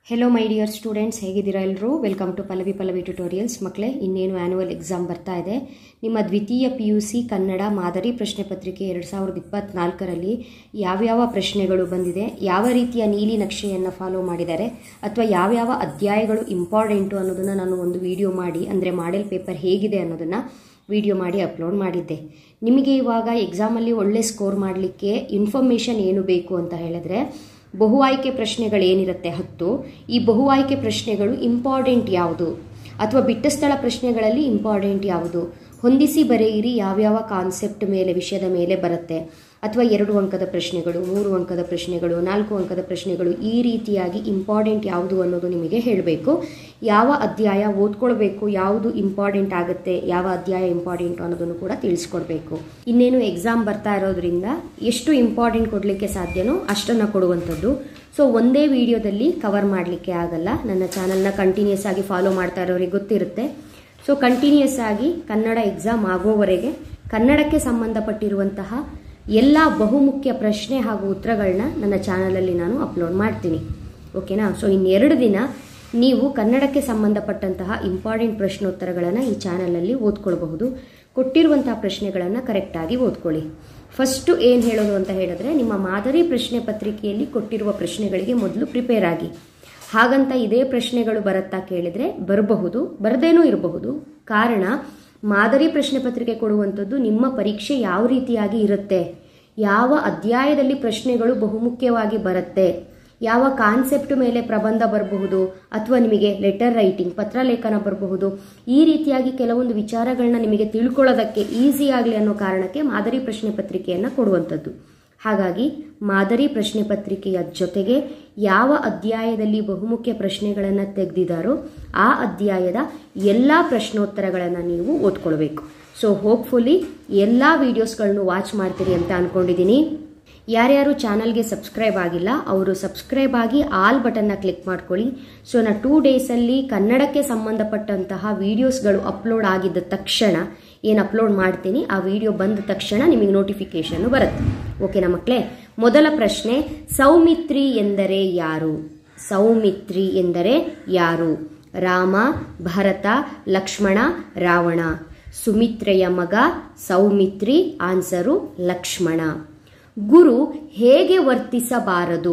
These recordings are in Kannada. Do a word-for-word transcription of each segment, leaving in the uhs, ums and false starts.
ಹೆಲೋ ಮೈ ಡಿಯರ್ ಸ್ಟೂಡೆಂಟ್ಸ್, ಹೇಗಿದ್ದೀರಾ ಎಲ್ಲರೂ? Welcome to Pallavi Pallavi tutorials. ಮಕ್ಕಳೇ, ಇನ್ನೇನು ಆ್ಯನ್ಯುವಲ್ ಎಕ್ಸಾಮ್ ಬರ್ತಾ ಇದೆ. ನಿಮ್ಮ ದ್ವಿತೀಯ ಪಿ ಯು ಸಿ ಕನ್ನಡ ಮಾದರಿ ಪ್ರಶ್ನೆ ಪತ್ರಿಕೆ ಎರಡು ಸಾವಿರದ ಇಪ್ಪತ್ತ್ನಾಲ್ಕರಲ್ಲಿ ಯಾವ್ಯಾವ ಪ್ರಶ್ನೆಗಳು ಬಂದಿದೆ, ಯಾವ ರೀತಿಯ ನೀಲಿ ನಕ್ಷೆಯನ್ನು ಫಾಲೋ ಮಾಡಿದ್ದಾರೆ, ಅಥವಾ ಯಾವ್ಯಾವ ಅಧ್ಯಾಯಗಳು ಇಂಪಾರ್ಟೆಂಟು ಅನ್ನೋದನ್ನು ನಾನು ಒಂದು ವಿಡಿಯೋ ಮಾಡಿ, ಅಂದರೆ ಮಾಡೆಲ್ ಪೇಪರ್ ಹೇಗಿದೆ ಅನ್ನೋದನ್ನು ವಿಡಿಯೋ ಮಾಡಿ ಅಪ್ಲೋಡ್ ಮಾಡಿದ್ದೆ. ನಿಮಗೆ ಇವಾಗ ಎಕ್ಸಾಮಲ್ಲಿ ಒಳ್ಳೆ ಸ್ಕೋರ್ ಮಾಡಲಿಕ್ಕೆ ಇನ್ಫಾರ್ಮೇಷನ್ ಏನು ಬೇಕು ಅಂತ ಹೇಳಿದ್ರೆ, ಬಹು ಆಯ್ಕೆ ಪ್ರಶ್ನೆಗಳೇನಿರುತ್ತೆ ಹತ್ತು, ಈ ಬಹು ಆಯ್ಕೆ ಪ್ರಶ್ನೆಗಳು ಇಂಪಾರ್ಟೆಂಟ್ ಯಾವುದು, ಅಥವಾ ಬಿಟ್ಟ ಸ್ಥಳ ಪ್ರಶ್ನೆಗಳಲ್ಲಿ ಇಂಪಾರ್ಟೆಂಟ್ ಯಾವುದು, ಹೊಂದಿಸಿ ಬರೆಯಿರಿ ಯಾವ್ಯಾವ ಕಾನ್ಸೆಪ್ಟ್ ಮೇಲೆ ವಿಷಯದ ಮೇಲೆ ಬರುತ್ತೆ, ಅಥವಾ ಎರಡು ಅಂಕದ ಪ್ರಶ್ನೆಗಳು, ಮೂರು ಅಂಕದ ಪ್ರಶ್ನೆಗಳು, ನಾಲ್ಕು ಅಂಕದ ಪ್ರಶ್ನೆಗಳು, ಈ ರೀತಿಯಾಗಿ ಇಂಪಾರ್ಟೆಂಟ್ ಯಾವುದು ಅನ್ನೋದು ನಿಮಗೆ ಹೇಳಬೇಕು. ಯಾವ ಅಧ್ಯಾಯ ಓದ್ಕೊಳ್ಬೇಕು, ಯಾವುದು ಇಂಪಾರ್ಟೆಂಟ್ ಆಗುತ್ತೆ, ಯಾವ ಅಧ್ಯಾಯ ಇಂಪಾರ್ಟೆಂಟ್ ಅನ್ನೋದನ್ನು ಕೂಡ ತಿಳಿಸ್ಕೊಡ್ಬೇಕು. ಇನ್ನೇನು ಎಕ್ಸಾಮ್ ಬರ್ತಾ ಇರೋದ್ರಿಂದ ಎಷ್ಟು ಇಂಪಾರ್ಟೆಂಟ್ ಕೊಡಲಿಕ್ಕೆ ಸಾಧ್ಯನೋ ಅಷ್ಟನ್ನು ಕೊಡುವಂಥದ್ದು. ಸೊ ಒಂದೇ ವಿಡಿಯೋದಲ್ಲಿ ಕವರ್ ಮಾಡಲಿಕ್ಕೆ ಆಗಲ್ಲ. ನನ್ನ ಚಾನಲ್ನ ಕಂಟಿನ್ಯೂಸ್ ಆಗಿ ಫಾಲೋ ಮಾಡ್ತಾ ಇರೋರಿಗೆ ಗೊತ್ತಿರುತ್ತೆ. ಸೊ ಕಂಟಿನ್ಯೂಸ್ ಆಗಿ ಕನ್ನಡ ಎಕ್ಸಾಮ್ ಆಗೋವರೆಗೆ ಕನ್ನಡಕ್ಕೆ ಸಂಬಂಧಪಟ್ಟಿರುವಂತಹ ಎಲ್ಲ ಬಹುಮುಖ್ಯ ಪ್ರಶ್ನೆ ಹಾಗೂ ಉತ್ತರಗಳನ್ನ ನನ್ನ ಚಾನಲಲ್ಲಿ ನಾನು ಅಪ್ಲೋಡ್ ಮಾಡ್ತೀನಿ. ಓಕೆನಾ? ಸೊ ಇನ್ನೆರಡು ದಿನ ನೀವು ಕನ್ನಡಕ್ಕೆ ಸಂಬಂಧಪಟ್ಟಂತಹ ಇಂಪಾರ್ಟೆಂಟ್ ಪ್ರಶ್ನೋತ್ತರಗಳನ್ನು ಈ ಚಾನಲಲ್ಲಿ ಓದ್ಕೊಳ್ಬಹುದು. ಕೊಟ್ಟಿರುವಂತಹ ಪ್ರಶ್ನೆಗಳನ್ನು ಕರೆಕ್ಟಾಗಿ ಓದ್ಕೊಳ್ಳಿ. ಫಸ್ಟು ಏನು ಹೇಳೋದು ಅಂತ ಹೇಳಿದ್ರೆ, ನಿಮ್ಮ ಮಾದರಿ ಪ್ರಶ್ನೆ ಪತ್ರಿಕೆಯಲ್ಲಿ ಕೊಟ್ಟಿರುವ ಪ್ರಶ್ನೆಗಳಿಗೆ ಮೊದಲು ಪ್ರಿಪೇರ್ ಆಗಿ. ಹಾಗಂತ ಇದೇ ಪ್ರಶ್ನೆಗಳು ಬರುತ್ತಾ ಕೇಳಿದರೆ ಬರಬಹುದು, ಬರದೇನೂ ಇರಬಹುದು. ಕಾರಣ, ಮಾದರಿ ಪ್ರಶ್ನೆ ಪತ್ರಿಕೆ ಕೊಡುವಂಥದ್ದು ನಿಮ್ಮ ಪರೀಕ್ಷೆ ಯಾವ ರೀತಿಯಾಗಿ ಇರುತ್ತೆ, ಯಾವ ಅಧ್ಯಾಯದಲ್ಲಿ ಪ್ರಶ್ನೆಗಳು ಬಹುಮುಖ್ಯವಾಗಿ ಬರುತ್ತೆ, ಯಾವ ಕಾನ್ಸೆಪ್ಟ್ ಮೇಲೆ ಪ್ರಬಂಧ ಬರಬಹುದು, ಅಥವಾ ನಿಮಗೆ ಲೆಟರ್ ರೈಟಿಂಗ್ ಪತ್ರಲೇಖನ ಬರಬಹುದು. ಈ ರೀತಿಯಾಗಿ ಕೆಲವೊಂದು ವಿಚಾರಗಳನ್ನ ನಿಮಗೆ ತಿಳ್ಕೊಳ್ಳೋದಕ್ಕೆ ಈಸಿ ಆಗಲಿ ಅನ್ನೋ ಕಾರಣಕ್ಕೆ ಮಾದರಿ ಪ್ರಶ್ನೆ ಪತ್ರಿಕೆಯನ್ನು ಕೊಡುವಂಥದ್ದು. ಹಾಗಾಗಿ ಮಾದರಿ ಪ್ರಶ್ನೆ ಪತ್ರಿಕೆಯ ಜೊತೆಗೆ ಯಾವ ಅಧ್ಯಾಯದಲ್ಲಿ ಬಹುಮುಖ್ಯ ಪ್ರಶ್ನೆಗಳನ್ನು ತೆಗೆದಿದ್ದಾರೋ ಆ ಅಧ್ಯಾಯದ ಎಲ್ಲ ಪ್ರಶ್ನೋತ್ತರಗಳನ್ನು ನೀವು ಓದ್ಕೊಳ್ಬೇಕು. ಸೊ ಹೋಪ್ಫುಲಿ ಎಲ್ಲ ವಿಡಿಯೋಸ್ಗಳನ್ನು ವಾಚ್ ಮಾಡ್ತೀರಿ ಅಂತ ಅಂದ್ಕೊಂಡಿದ್ದೀನಿ. ಯಾರ್ಯಾರು ಚಾನಲ್ಗೆ ಸಬ್ಸ್ಕ್ರೈಬ್ ಆಗಿಲ್ಲ ಅವರು ಸಬ್ಸ್ಕ್ರೈಬ್ ಆಗಿ ಆಲ್ ಬಟನ್ನ ಕ್ಲಿಕ್ ಮಾಡ್ಕೊಳ್ಳಿ. ಸೊ ನಾ ಟೂ ಡೇಸಲ್ಲಿ ಕನ್ನಡಕ್ಕೆ ಸಂಬಂಧಪಟ್ಟಂತಹ ವಿಡಿಯೋಸ್ಗಳು ಅಪ್ಲೋಡ್ ಆಗಿದ್ದ ತಕ್ಷಣ ಏನು ಅಪ್ಲೋಡ್ ಮಾಡ್ತೀನಿ, ಆ ವಿಡಿಯೋ ಬಂದ ತಕ್ಷಣ ನಿಮಗೆ ನೋಟಿಫಿಕೇಶನ್ ಬರುತ್ತೆ. ಓಕೆನಾ ಮಕ್ಕಳೇ? ಮೊದಲ ಪ್ರಶ್ನೆ, ಸೌಮಿತ್ರಿ ಎಂದರೆ ಯಾರು? ಸೌಮಿತ್ರಿ ಎಂದರೆ ಯಾರು? ರಾಮ, ಭರತ, ಲಕ್ಷ್ಮಣ, ರಾವಣ. ಸುಮಿತ್ರೆಯ ಮಗ ಸೌಮಿತ್ರಿ. ಆನ್ಸರು ಲಕ್ಷ್ಮಣ. ಗುರು ಹೇಗೆ ವರ್ತಿಸಬಾರದು?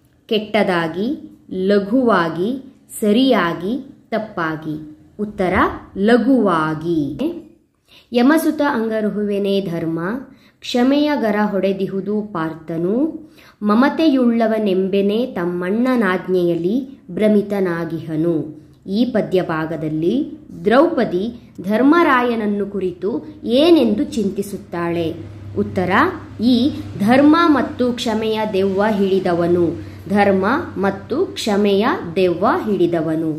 ಕೆಟ್ಟದಾಗಿ, ಲಘುವಾಗಿ, ಸರಿಯಾಗಿ, ತಪ್ಪಾಗಿ. ಉತ್ತರ ಲಘುವಾಗಿ. ಯಮಸುತ ಅಂಗರುಹುವೆನೇ ಧರ್ಮ, ಕ್ಷಮೆಯ ಗರ ಹೊಡೆದಿಹುದು ಪಾರ್ಥನು, ಮಮತೆಯುಳ್ಳವನೆಂಬೆನೆ ತಮ್ಮಣ್ಣನಾಜ್ಞೆಯಲ್ಲಿ ಭ್ರಮಿತನಾಗಿಹನು. ಈ ಪದ್ಯ ಭಾಗದಲ್ಲಿ ದ್ರೌಪದಿ ಧರ್ಮರಾಯನನ್ನು ಕುರಿತು ಏನೆಂದು ಚಿಂತಿಸುತ್ತಾಳೆ? ಉತ್ತರ, ಈ ಧರ್ಮ ಮತ್ತು ಕ್ಷಮೆಯ ದೆವ್ವ ಹಿಡಿದವನು. ಧರ್ಮ ಮತ್ತು ಕ್ಷಮೆಯ ದೆವ್ವ ಹಿಡಿದವನು.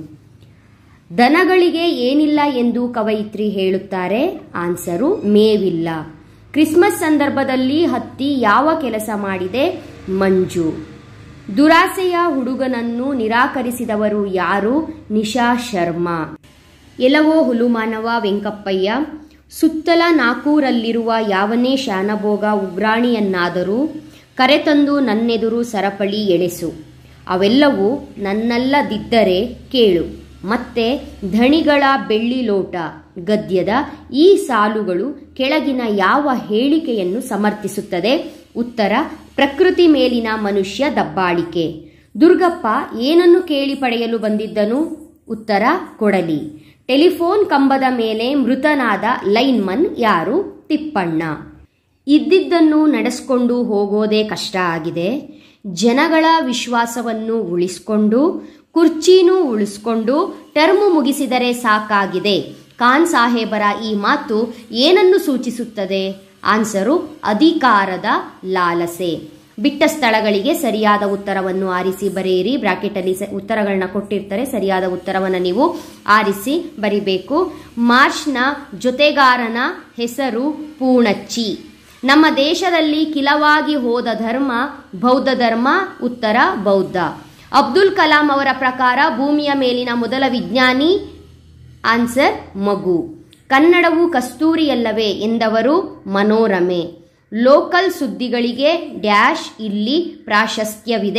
ದನಗಳಿಗೆ ಏನಿಲ್ಲ ಎಂದು ಕವಯಿತ್ರಿ ಹೇಳುತ್ತಾರೆ? ಆನ್ಸರು ಮೇವಿಲ್ಲ. ಕ್ರಿಸ್ಮಸ್ ಸಂದರ್ಭದಲ್ಲಿ ಹತ್ತಿ ಯಾವ ಕೆಲಸ ಮಾಡಿದೆ? ಮಂಜು. ದುರಾಸೆಯ ಹುಡುಗನನ್ನು ನಿರಾಕರಿಸಿದವರು ಯಾರು? ನಿಶಾ ಶರ್ಮಾ. ಎಲವೋ ಹುಲುಮಾನವ ವೆಂಕಪ್ಪಯ್ಯ, ಸುತ್ತಲ ನಾಕೂರಲ್ಲಿರುವ ಯಾವನೇ ಶಾನಭೋಗ ಉಗ್ರಾಣಿಯನ್ನಾದರೂ ಕರೆತಂದು ನನ್ನೆದುರು ಸರಪಳಿ ಎಳೆಸು. ಅವೆಲ್ಲವೂ ನನ್ನಲ್ಲದಿದ್ದರೆ ಕೇಳು. ಮತ್ತೆ ಧಣಿಗಳ ಬೆಳ್ಳಿ ಲೋಟ ಗದ್ಯದ ಈ ಸಾಲುಗಳು ಕೆಳಗಿನ ಯಾವ ಹೇಳಿಕೆಯನ್ನು ಸಮರ್ಥಿಸುತ್ತದೆ? ಉತ್ತರ, ಪ್ರಕೃತಿ ಮೇಲಿನ ಮನುಷ್ಯ ದಬ್ಬಾಳಿಕೆ. ದುರ್ಗಪ್ಪ ಏನನ್ನು ಕೇಳಿ ಪಡೆಯಲು ಬಂದಿದ್ದನು? ಉತ್ತರ, ಕೊಡಲಿ. ಟೆಲಿಫೋನ್ ಕಂಬದ ಮೇಲೆ ಮೃತನಾದ ಲೈನ್ಮನ್ ಯಾರು? ತಿಪ್ಪಣ್ಣ. ಇದ್ದಿದ್ದನ್ನು ನಡೆಸ್ಕೊಂಡು ಹೋಗೋದೇ ಕಷ್ಟ ಆಗಿದೆ. ಜನಗಳ ವಿಶ್ವಾಸವನ್ನು ಉಳಿಸ್ಕೊಂಡು ಕುರ್ಚಿನೂ ಉಳಿಸ್ಕೊಂಡು ಟರ್ಮು ಮುಗಿಸಿದರೆ ಸಾಕಾಗಿದೆ. ಖಾನ್ ಸಾಹೇಬರ ಈ ಮಾತು ಏನನ್ನು ಸೂಚಿಸುತ್ತದೆ? ಆನ್ಸರು, ಅಧಿಕಾರದ ಲಾಲಸೆ. ಬಿಟ್ಟ ಸ್ಥಳಗಳಿಗೆ ಸರಿಯಾದ ಉತ್ತರವನ್ನು ಆರಿಸಿ ಬರೆಯಿರಿ. ಬ್ರಾಕೆಟಲ್ಲಿ ಉತ್ತರಗಳನ್ನ ಕೊಟ್ಟಿರ್ತಾರೆ, ಸರಿಯಾದ ಉತ್ತರವನ್ನು ನೀವು ಆರಿಸಿ ಬರಿಬೇಕು. ಮಾರ್ಚ್ನ ಜೊತೆಗಾರನ ಹೆಸರು ಪೂಣಚ್ಚಿ. ನಮ್ಮ ದೇಶದಲ್ಲಿ ಕಿಲವಾಗಿ ಹೋದ ಧರ್ಮ ಬೌದ್ಧ ಧರ್ಮ. ಉತ್ತರ, ಬೌದ್ಧ. ಅಬ್ದುಲ್ ಕಲಾಂ ಅವರ ಪ್ರಕಾರ ಭೂಮಿಯ ಮೇಲಿನ ಮೊದಲ ವಿಜ್ಞಾನಿ? ಆನ್ಸರ್, ಮಗು. ಕನ್ನಡವು ಕಸ್ತೂರಿಯಲ್ಲವೇ ಎಂದವರು? ಮನೋರಮೆ. ಲೋಕಲ್ ಸುದ್ದಿಗಳಿಗೆ ಡ್ಯಾಶ್ ಇಲ್ಲಿ ಪ್ರಾಶಸ್ತ್ಯವಿದೆ.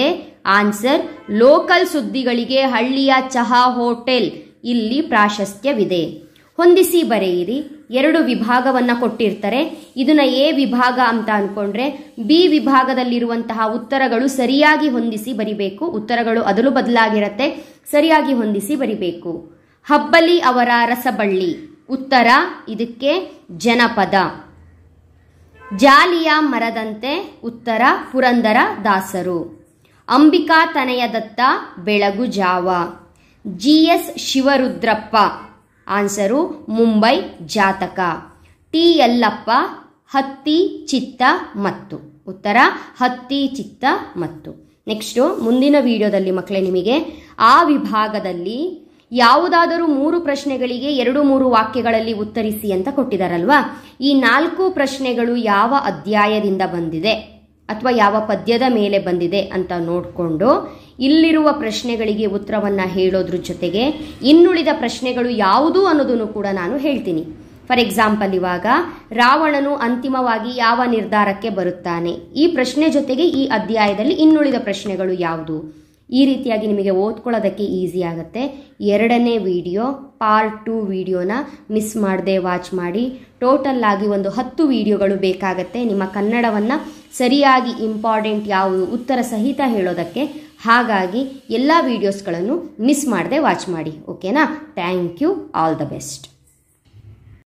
ಆನ್ಸರ್ ಲೋಕಲ್ ಸುದ್ದಿಗಳಿಗೆ ಹಳ್ಳಿಯ ಚಹಾ ಹೋಟೆಲ್ ಇಲ್ಲಿ ಪ್ರಾಶಸ್ತ್ಯವಿದೆ. ಹೊಂದಿಸಿ ಬರೆಯಿರಿ. ಎರಡು ವಿಭಾಗವನ್ನ ಕೊಟ್ಟಿರ್ತಾರೆ. ಇದನ್ನ ಎ ವಿಭಾಗ ಅಂತ ಅನ್ಕೊಂಡ್ರೆ ಬಿ ವಿಭಾಗದಲ್ಲಿರುವಂತಹ ಉತ್ತರಗಳು ಸರಿಯಾಗಿ ಹೊಂದಿಸಿ ಬರಿಬೇಕು. ಉತ್ತರಗಳು ಅದಲು ಬದಲಾಗಿರತ್ತೆ, ಸರಿಯಾಗಿ ಹೊಂದಿಸಿ ಬರಿಬೇಕು. ಹಬ್ಬಲಿ ಅವರ ರಸಬಳ್ಳಿ, ಉತ್ತರ ಇದಕ್ಕೆ ಜನಪದ. ಜಾಲಿಯ ಮರದಂತೆ, ಉತ್ತರ ಪುರಂದರ ದಾಸರು. Ambika ತನಯದತ್ತ, Belagu Java. G S Shivarudrappa, answer Mumbai Jataka. T Yallappa, ಹತ್ತಿ ಚಿತ್ತ ಮತ್ತು, ಉತ್ತರ ಹತ್ತಿ ಚಿತ್ತ ಮತ್ತು. ನೆಕ್ಸ್ಟು ಮುಂದಿನ ವಿಡಿಯೋದಲ್ಲಿ ಮಕ್ಕಳೇ ನಿಮಗೆ ಆ ವಿಭಾಗದಲ್ಲಿ ಯಾವುದಾದರೂ ಮೂರು ಪ್ರಶ್ನೆಗಳಿಗೆ ಎರಡು ಮೂರು ವಾಕ್ಯಗಳಲ್ಲಿ ಉತ್ತರಿಸಿ ಅಂತ ಕೊಟ್ಟಿದ್ದಾರಲ್ವಾ. ಈ ನಾಲ್ಕು ಪ್ರಶ್ನೆಗಳು ಯಾವ ಅಧ್ಯಾಯದಿಂದ ಬಂದಿದೆ ಅಥವಾ ಯಾವ ಪದ್ಯದ ಮೇಲೆ ಬಂದಿದೆ ಅಂತ ನೋಡಿಕೊಂಡು ಇಲ್ಲಿರುವ ಪ್ರಶ್ನೆಗಳಿಗೆ ಉತ್ತರವನ್ನು ಹೇಳೋದ್ರ ಜೊತೆಗೆ ಇನ್ನುಳಿದ ಪ್ರಶ್ನೆಗಳು ಯಾವುದು ಅನ್ನೋದನ್ನು ಕೂಡ ನಾನು ಹೇಳ್ತೀನಿ. ಫಾರ್ ಎಕ್ಸಾಂಪಲ್, ಇವಾಗ ರಾವಣನು ಅಂತಿಮವಾಗಿ ಯಾವ ನಿರ್ಧಾರಕ್ಕೆ ಬರುತ್ತಾನೆ, ಈ ಪ್ರಶ್ನೆ ಜೊತೆಗೆ ಈ ಅಧ್ಯಾಯದಲ್ಲಿ ಇನ್ನುಳಿದ ಪ್ರಶ್ನೆಗಳು ಯಾವುದು, ಈ ರೀತಿಯಾಗಿ ನಿಮಗೆ ಓದ್ಕೊಳ್ಳೋದಕ್ಕೆ ಈಸಿ ಆಗುತ್ತೆ. ಎರಡನೇ ವಿಡಿಯೋ ಪಾರ್ಟ್ ಟು ವಿಡಿಯೋನ ಮಿಸ್ ಮಾಡದೆ ವಾಚ್ ಮಾಡಿ. ಟೋಟಲ್ ಆಗಿ ಒಂದು ಹತ್ತು ವಿಡಿಯೋಗಳು ಬೇಕಾಗತ್ತೆ ನಿಮ್ಮ ಕನ್ನಡವನ್ನು ಸರಿಯಾಗಿ ಇಂಪಾರ್ಟೆಂಟ್ ಯಾವುದು ಉತ್ತರ ಸಹಿತ ಹೇಳೋದಕ್ಕೆ. ಹಾಗಾಗಿ ಎಲ್ಲ ವಿಡಿಯೋಸ್ಗಳನ್ನು ಮಿಸ್ ಮಾಡದೆ ವಾಚ್ ಮಾಡಿ. ಓಕೆನಾ? Thank you. All the best.